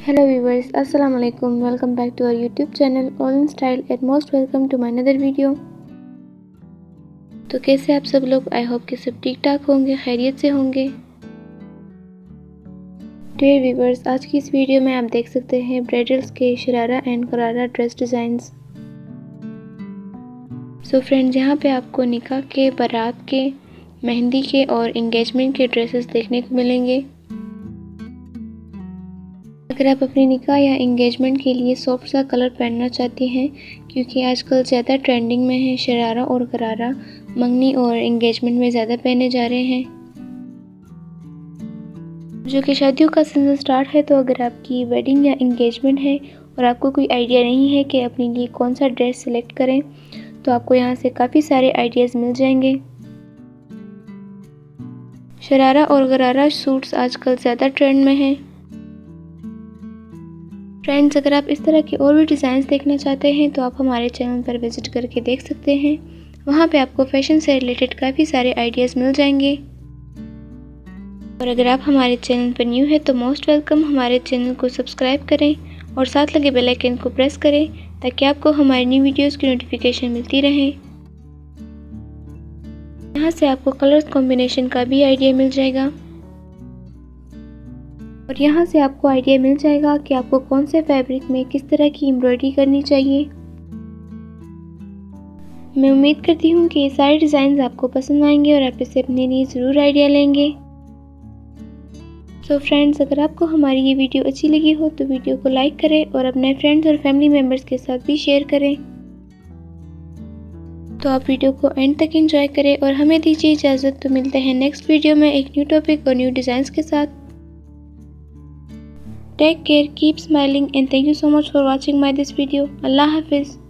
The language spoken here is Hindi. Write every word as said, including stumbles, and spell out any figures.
Hello viewers, Assalamu alaikum. Welcome back to our YouTube channel All in Style and most welcome to my another video. तो कैसे आप सब लोग? आई होप कि सब ठीक ठाक होंगे, खैरियत से होंगे। डियर व्यूवर्स, आज की इस वीडियो में आप देख सकते हैं ब्राइडल्स के sharara and gharara dress designs. So friends, यहाँ पे आपको निकाह के, बारात के, मेहंदी के और एंगेजमेंट के ड्रेसेस देखने को मिलेंगे। अगर आप अपनी निकाह या एंगेजमेंट के लिए सॉफ्ट सा कलर पहनना चाहती हैं, क्योंकि आजकल ज़्यादा ट्रेंडिंग में है शरारा और गरारा, मंगनी और एंगेजमेंट में ज़्यादा पहने जा रहे हैं। जो कि शादियों का सीज़न स्टार्ट है, तो अगर आपकी वेडिंग या एंगेजमेंट है और आपको कोई आइडिया नहीं है कि अपने लिए कौन सा ड्रेस सेलेक्ट करें, तो आपको यहाँ से काफ़ी सारे आइडियाज़ मिल जाएंगे। शरारा और गरारा सूट्स आजकल ज़्यादा ट्रेंड में हैं। फ्रेंड्स, अगर आप इस तरह के और भी डिज़ाइंस देखना चाहते हैं तो आप हमारे चैनल पर विज़िट करके देख सकते हैं। वहाँ पे आपको फैशन से रिलेटेड काफ़ी सारे आइडियाज़ मिल जाएंगे। और अगर आप हमारे चैनल पर न्यू है तो मोस्ट वेलकम, हमारे चैनल को सब्सक्राइब करें और साथ लगे बेल आइकन को प्रेस करें ताकि आपको हमारी न्यू वीडियोज़ की नोटिफिकेशन मिलती रहे। यहाँ से आपको कलर्स कॉम्बिनेशन का भी आइडिया मिल जाएगा और यहाँ से आपको आइडिया मिल जाएगा कि आपको कौन से फैब्रिक में किस तरह की एम्ब्रॉयडरी करनी चाहिए। मैं उम्मीद करती हूँ कि ये सारे डिज़ाइंस आपको पसंद आएंगे और आप इसे अपने लिए ज़रूर आइडिया लेंगे। सो फ्रेंड्स, अगर आपको हमारी ये वीडियो अच्छी लगी हो तो वीडियो को लाइक करें और अपने फ्रेंड्स और फैमिली मेम्बर्स के साथ भी शेयर करें। तो आप वीडियो को एंड तक एंजॉय करें और हमें दीजिए इजाज़त। तो मिलते हैं नेक्स्ट वीडियो में एक न्यू टॉपिक और न्यू डिज़ाइंस के साथ। Take care, keep smiling and thank you so much for watching my this video. Allah Hafiz.